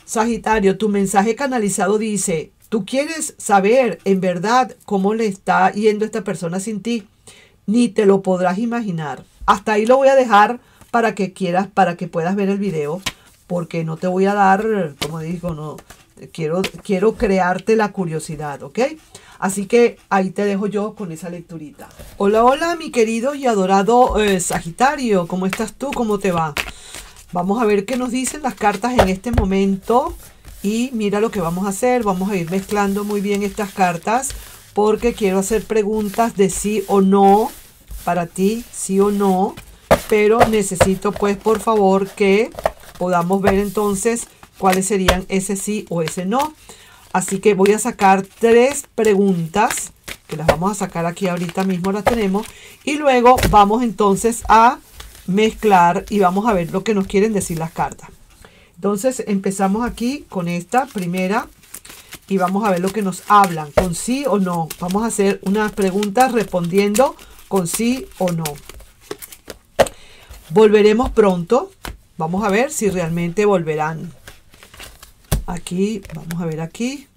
Sagitario, tu mensaje canalizado dice, tú quieres saber en verdad cómo le está yendo a esta persona sin ti, ni te lo podrás imaginar. Hasta ahí lo voy a dejar para que quieras, para que puedas ver el video, porque no te voy a dar, como digo, no quiero crearte la curiosidad, ¿ok? Así que ahí te dejo yo con esa lecturita. Hola, hola, mi querido y adorado Sagitario, ¿cómo estás tú? ¿Cómo te va? Vamos a ver qué nos dicen las cartas en este momento. Y mira lo que vamos a hacer. Vamos a ir mezclando muy bien estas cartas, porque quiero hacer preguntas de sí o no para ti, sí o no. Pero necesito, pues, por favor, que podamos ver entonces cuáles serían ese sí o ese no. Así que voy a sacar 3 preguntas, que las vamos a sacar aquí ahorita mismo, las tenemos. Y luego vamos entonces a mezclar y vamos a ver lo que nos quieren decir las cartas. Entonces empezamos aquí con esta primera y vamos a ver lo que nos hablan, con sí o no. Vamos a hacer unas preguntas respondiendo con sí o no. Volveremos pronto. Vamos a ver si realmente volverán. Aquí, vamos a ver aquí.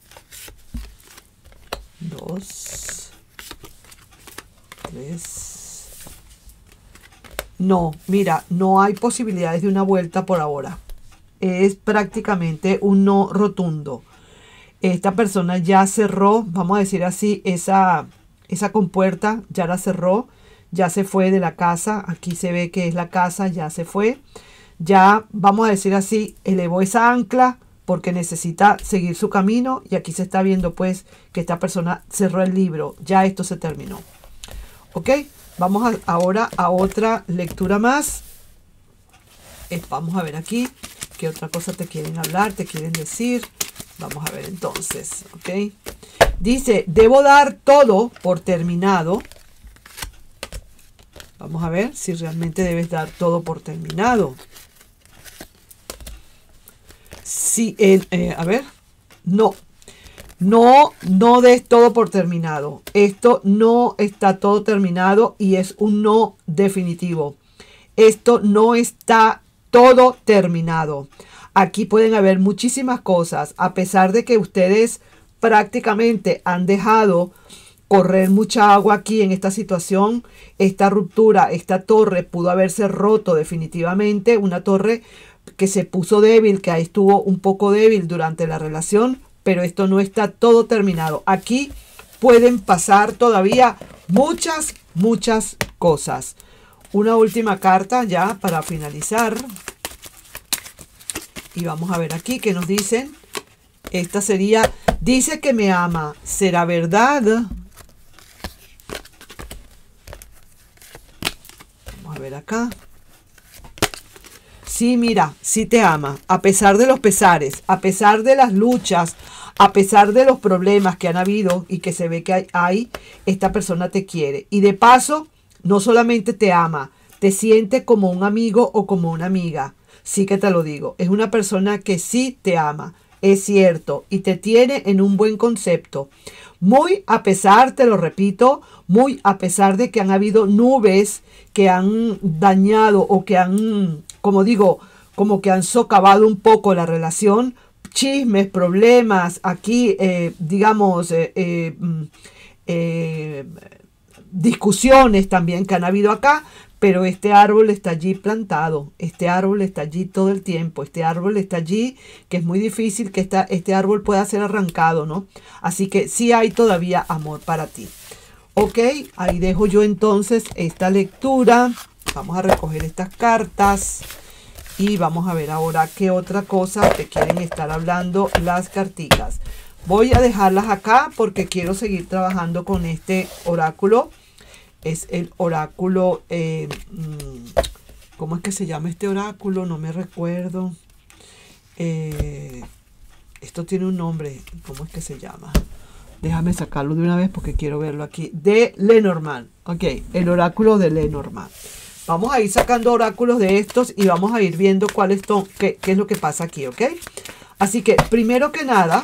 2, 3. No, mira, no hay posibilidades de una vuelta por ahora. Es prácticamente un no rotundo. Esta persona ya cerró, vamos a decir así, esa compuerta ya la cerró, ya se fue de la casa. Aquí se ve que es la casa, ya se fue. Ya, vamos a decir así, elevó esa ancla porque necesita seguir su camino. Y aquí se está viendo pues que esta persona cerró el libro. Ya esto se terminó. ¿Ok? Vamos ahora a otra lectura más. Vamos a ver aquí qué otra cosa te quieren hablar, te quieren decir. Vamos a ver entonces. ¿Ok? Dice, debo dar todo por terminado. Vamos a ver si realmente debes dar todo por terminado. Sí, a ver, no des todo por terminado. Esto no está todo terminado y es un no definitivo. Esto no está todo terminado. Aquí pueden haber muchísimas cosas, a pesar de que ustedes prácticamente han dejado correr mucha agua aquí en esta situación. Esta ruptura, esta torre pudo haberse roto definitivamente, una torre que se puso débil, que ahí estuvo un poco débil durante la relación, pero esto no está todo terminado. Aquí pueden pasar todavía muchas cosas. Una última carta ya para finalizar. Y vamos a ver aquí qué nos dicen. Esta sería, dice que me ama, ¿será verdad? Vamos a ver acá. Sí, mira, sí te ama, a pesar de los pesares, a pesar de las luchas, a pesar de los problemas que han habido y que se ve que hay, esta persona te quiere. Y de paso, no solamente te ama, te siente como un amigo o como una amiga. Sí que te lo digo, es una persona que sí te ama, es cierto, y te tiene en un buen concepto. Muy a pesar, te lo repito, muy a pesar de que han habido nubes que han dañado o que han, como digo, como que han socavado un poco la relación, chismes, problemas, aquí, digamos, discusiones también que han habido acá, pero este árbol está allí plantado, este árbol está allí todo el tiempo, este árbol está allí, que es muy difícil que este árbol pueda ser arrancado, ¿no? Así que sí hay todavía amor para ti. Ok, ahí dejo yo entonces esta lectura. Vamos a recoger estas cartas y vamos a ver ahora qué otra cosa te quieren estar hablando las carticas. Voy a dejarlas acá porque quiero seguir trabajando con este oráculo. Es el oráculo, ¿cómo es que se llama este oráculo? No me recuerdo. Esto tiene un nombre, ¿cómo es que se llama? Déjame sacarlo de una vez porque quiero verlo aquí. De Lenormand. Ok, el oráculo de Lenormand. Vamos a ir sacando oráculos de estos y vamos a ir viendo cuáles son, qué es lo que pasa aquí, ¿ok? Así que, primero que nada,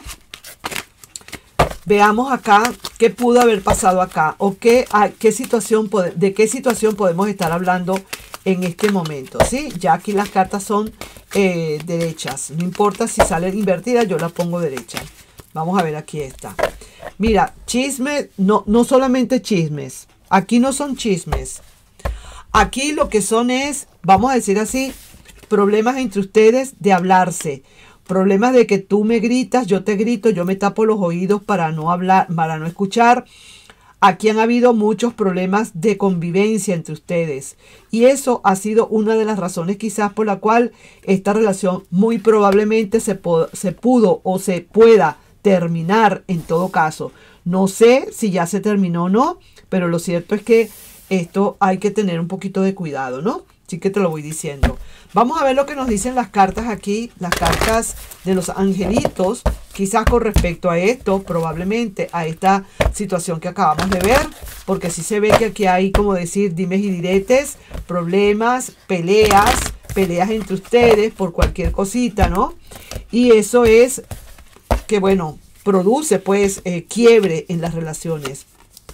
veamos acá qué pudo haber pasado acá o de qué situación podemos estar hablando en este momento, ¿sí? Ya aquí las cartas son derechas. No importa si salen invertidas, yo las pongo derechas. Vamos a ver aquí esta. Mira, chismes, no solamente chismes. Aquí no son chismes. Aquí lo que son es, vamos a decir así, problemas entre ustedes de hablarse. Problemas de que tú me gritas, yo te grito, yo me tapo los oídos para no hablar, para no escuchar. Aquí han habido muchos problemas de convivencia entre ustedes. Y eso ha sido una de las razones quizás por la cual esta relación muy probablemente se pudo o se pueda terminar en todo caso. No sé si ya se terminó o no, pero lo cierto es que esto hay que tener un poquito de cuidado, ¿no? Así que te lo voy diciendo. Vamos a ver lo que nos dicen las cartas aquí, las cartas de los angelitos, quizás con respecto a esto, probablemente a esta situación que acabamos de ver, porque sí se ve que aquí hay, como decir, dimes y diretes, problemas, peleas entre ustedes por cualquier cosita, ¿no? Y eso es que, bueno, produce pues quiebre en las relaciones.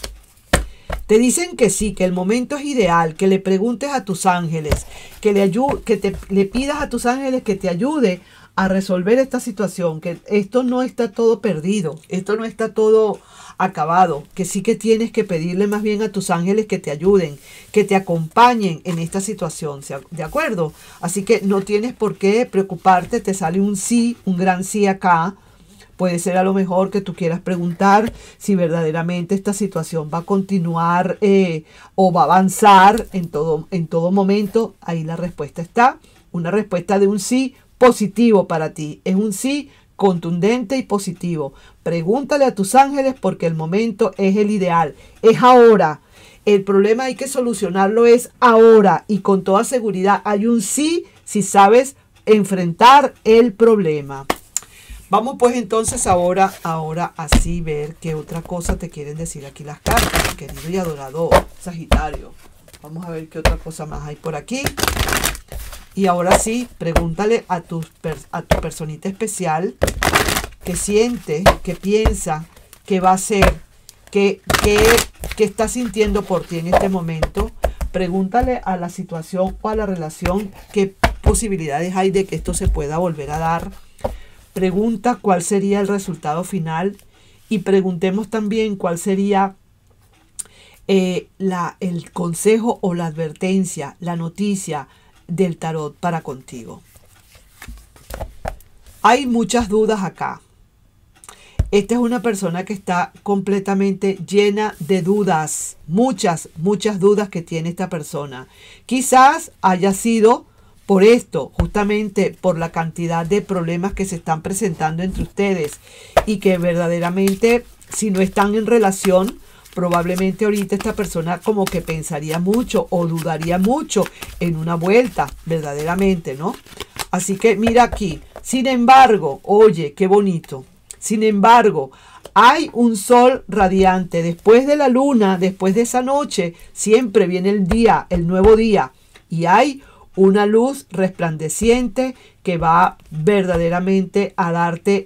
Te dicen que sí, que el momento es ideal, que le preguntes a tus ángeles, que le pidas a tus ángeles que te ayude a resolver esta situación, que esto no está todo perdido, esto no está todo acabado, que sí que tienes que pedirle más bien a tus ángeles que te ayuden, que te acompañen en esta situación, ¿de acuerdo? Así que no tienes por qué preocuparte, te sale un sí, un gran sí acá. Puede ser a lo mejor que tú quieras preguntar si verdaderamente esta situación va a continuar o va a avanzar en todo momento. Ahí la respuesta está. Una respuesta de un sí positivo para ti. Es un sí contundente y positivo. Pregúntale a tus ángeles porque el momento es el ideal. Es ahora. El problema hay que solucionarlo es ahora. Y con toda seguridad hay un sí si sabes enfrentar el problema. Vamos pues entonces ahora así ver qué otra cosa te quieren decir aquí las cartas, mi querido y adorado Sagitario. Vamos a ver qué otra cosa más hay por aquí. Y ahora sí, pregúntale a tu personita especial qué siente, qué piensa, qué va a hacer, qué está sintiendo por ti en este momento. Pregúntale a la situación o a la relación qué posibilidades hay de que esto se pueda volver a dar. Pregunta cuál sería el resultado final y preguntemos también cuál sería el consejo o la advertencia, la noticia del tarot para contigo. Hay muchas dudas acá. Esta es una persona que está completamente llena de dudas, muchas dudas que tiene esta persona. Quizás haya sido por esto, justamente por la cantidad de problemas que se están presentando entre ustedes y que verdaderamente, si no están en relación, probablemente ahorita esta persona como que pensaría mucho o dudaría mucho en una vuelta, verdaderamente, ¿no? Así que mira aquí, sin embargo, oye, qué bonito. Sin embargo, hay un sol radiante. Después de la luna, después de esa noche, siempre viene el día, el nuevo día. Y hay una luz resplandeciente que va verdaderamente a darte,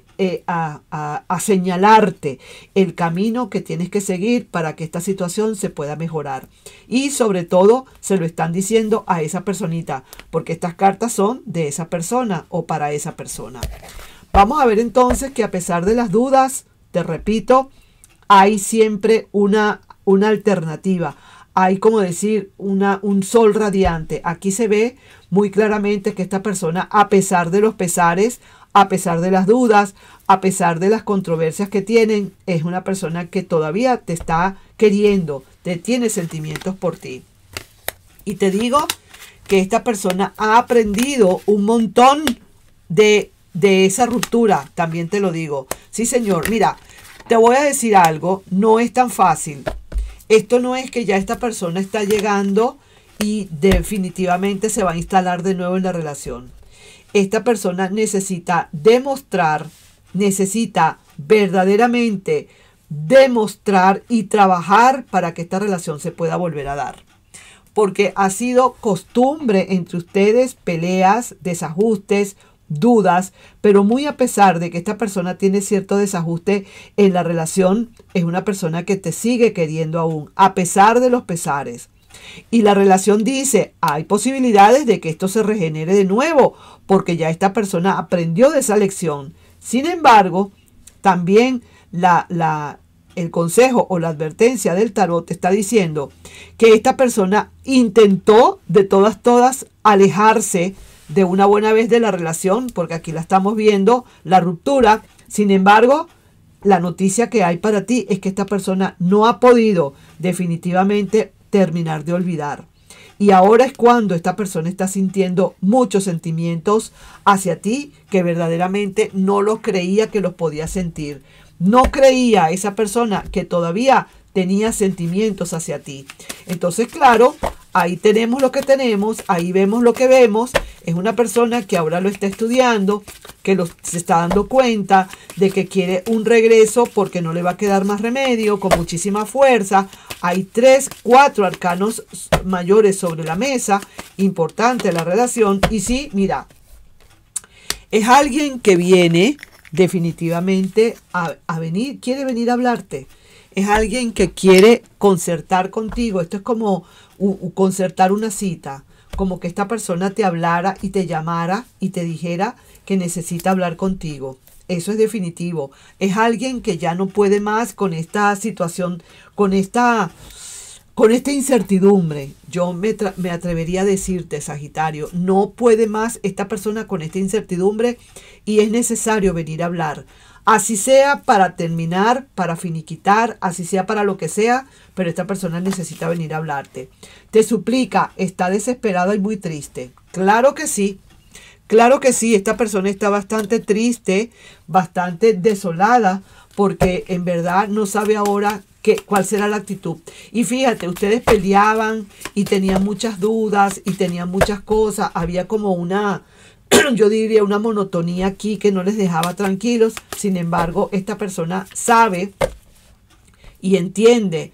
a señalarte el camino que tienes que seguir para que esta situación se pueda mejorar. Y sobre todo se lo están diciendo a esa personita, porque estas cartas son de esa persona o para esa persona. Vamos a ver entonces que a pesar de las dudas, te repito, hay siempre una alternativa. Hay, como decir, un sol radiante. Aquí se ve muy claramente que esta persona, a pesar de los pesares, a pesar de las dudas, a pesar de las controversias que tienen, es una persona que todavía te está queriendo, te tiene sentimientos por ti. Y te digo que esta persona ha aprendido un montón de esa ruptura, también te lo digo. Sí, señor, mira, te voy a decir algo, no es tan fácil. Esto no es que ya esta persona está llegando y definitivamente se va a instalar de nuevo en la relación. Esta persona necesita demostrar, necesita verdaderamente demostrar y trabajar para que esta relación se pueda volver a dar. Porque ha sido costumbre entre ustedes peleas, desajustes, dudas, pero muy a pesar de que esta persona tiene cierto desajuste en la relación, es una persona que te sigue queriendo aún, a pesar de los pesares. Y la relación dice, hay posibilidades de que esto se regenere de nuevo, porque ya esta persona aprendió de esa lección. Sin embargo, también el consejo o la advertencia del tarot está diciendo que esta persona intentó de todas alejarse de una buena vez de la relación, porque aquí la estamos viendo, la ruptura. Sin embargo, la noticia que hay para ti es que esta persona no ha podido definitivamente terminar de olvidar. Y ahora es cuando esta persona está sintiendo muchos sentimientos hacia ti que verdaderamente no los creía que los podía sentir. No creía esa persona que todavía tenía sentimientos hacia ti. Entonces, claro, ahí tenemos lo que tenemos, ahí vemos lo que vemos. Es una persona que ahora lo está estudiando, que se está dando cuenta de que quiere un regreso porque no le va a quedar más remedio, con muchísima fuerza. Hay 3, 4 arcanos mayores sobre la mesa, importante la relación. Y sí, mira, es alguien que viene definitivamente a venir, quiere venir a hablarte. Es alguien que quiere concertar contigo. Esto es como concertar una cita. Como que esta persona te hablara y te llamara y te dijera que necesita hablar contigo. Eso es definitivo. Es alguien que ya no puede más con esta situación, con esta incertidumbre. Yo me atrevería a decirte, Sagitario, no puede más esta persona con esta incertidumbre y es necesario venir a hablar. Así sea para terminar, para finiquitar, así sea para lo que sea, pero esta persona necesita venir a hablarte. Te suplica, está desesperada y muy triste. Claro que sí. Claro que sí, esta persona está bastante triste, bastante desolada, porque en verdad no sabe ahora cuál será la actitud. Y fíjate, ustedes peleaban y tenían muchas dudas y tenían muchas cosas. Había como yo diría una monotonía aquí que no les dejaba tranquilos. Sin embargo, esta persona sabe y entiende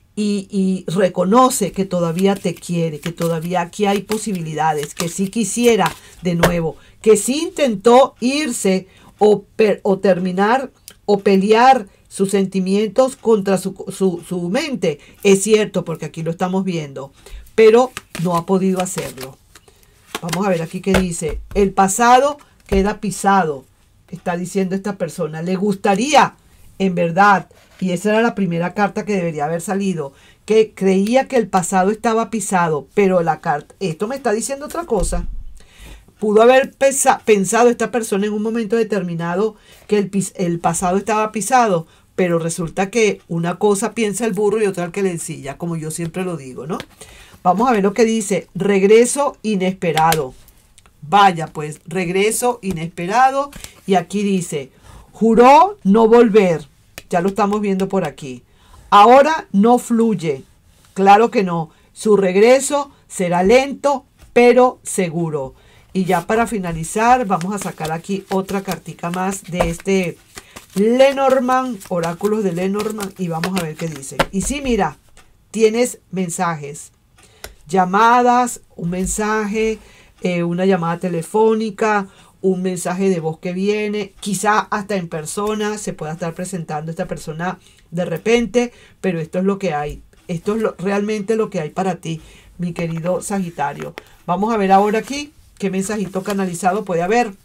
y reconoce que todavía te quiere, que todavía aquí hay posibilidades, que sí quisiera de nuevo, que sí intentó irse o terminar o pelear sus sentimientos contra su mente. Es cierto, porque aquí lo estamos viendo, pero no ha podido hacerlo. Vamos a ver aquí qué dice. El pasado queda pisado, está diciendo esta persona. Le gustaría, en verdad, y esa era la primera carta que debería haber salido, que creía que el pasado estaba pisado, pero la carta, esto me está diciendo otra cosa. Pudo haber pensado esta persona en un momento determinado que el pasado estaba pisado, pero resulta que una cosa piensa el burro y otra el que le ensilla, como yo siempre lo digo, ¿no? Vamos a ver lo que dice. Regreso inesperado. Vaya, pues, regreso inesperado. Y aquí dice, juró no volver. Ya lo estamos viendo por aquí. Ahora no fluye. Claro que no. Su regreso será lento, pero seguro. Y ya para finalizar, vamos a sacar aquí otra cartica más de este Lenormand, oráculos de Lenormand, y vamos a ver qué dice. Y sí, mira, tienes mensajes, llamadas, un mensaje, una llamada telefónica, un mensaje de voz que viene, quizá hasta en persona se pueda estar presentando esta persona de repente, pero esto es lo que hay. Esto es realmente lo que hay para ti, mi querido Sagitario. Vamos a ver ahora aquí qué mensajito canalizado puede haber.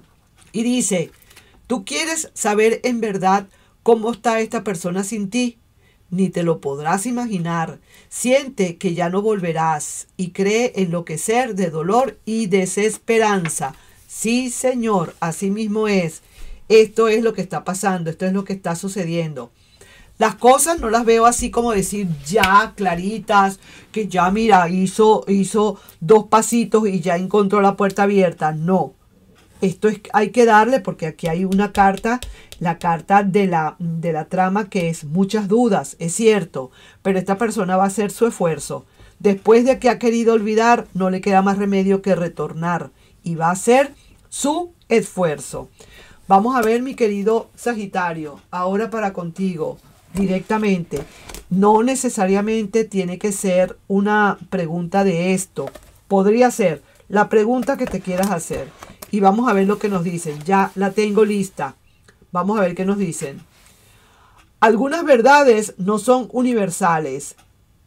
Y dice, tú quieres saber en verdad cómo está esta persona sin ti. Ni te lo podrás imaginar. Siente que ya no volverás y cree enloquecer de dolor y desesperanza. Sí, Señor, así mismo es. Esto es lo que está pasando, esto es lo que está sucediendo. Las cosas no las veo así como decir ya claritas, que ya mira, hizo 2 pasitos y ya encontró la puerta abierta. No, esto hay que darle porque aquí hay una carta, la carta de la trama que es muchas dudas, es cierto, pero esta persona va a hacer su esfuerzo. Después de que ha querido olvidar, no le queda más remedio que retornar y va a hacer su esfuerzo. Vamos a ver, mi querido Sagitario, ahora para contigo. Directamente, no necesariamente tiene que ser una pregunta de esto, podría ser la pregunta que te quieras hacer y vamos a ver lo que nos dicen. Ya la tengo lista, vamos a ver qué nos dicen. Algunas verdades no son universales,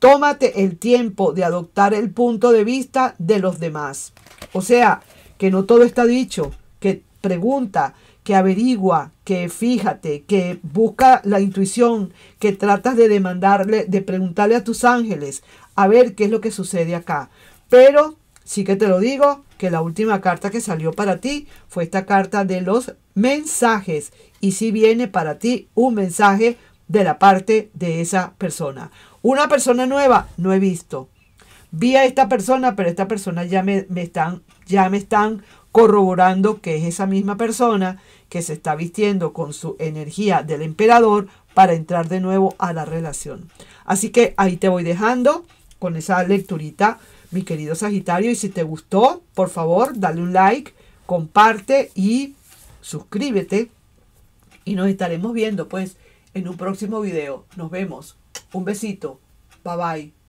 tómate el tiempo de adoptar el punto de vista de los demás. O sea, que no todo está dicho, que pregunta, que averigua, que fíjate, que busca la intuición, que tratas de demandarle, de preguntarle a tus ángeles a ver qué es lo que sucede acá. Pero sí que te lo digo, que la última carta que salió para ti fue esta carta de los mensajes. Y si viene para ti un mensaje de la parte de esa persona. Una persona nueva no he visto. Vi a esta persona, pero esta persona ya me están corroborando que es esa misma persona que se está vistiendo con su energía del emperador para entrar de nuevo a la relación. Así que ahí te voy dejando con esa lecturita, mi querido Sagitario. Y si te gustó, por favor, dale un like, comparte y suscríbete. Y nos estaremos viendo pues en un próximo video. Nos vemos. Un besito. Bye bye.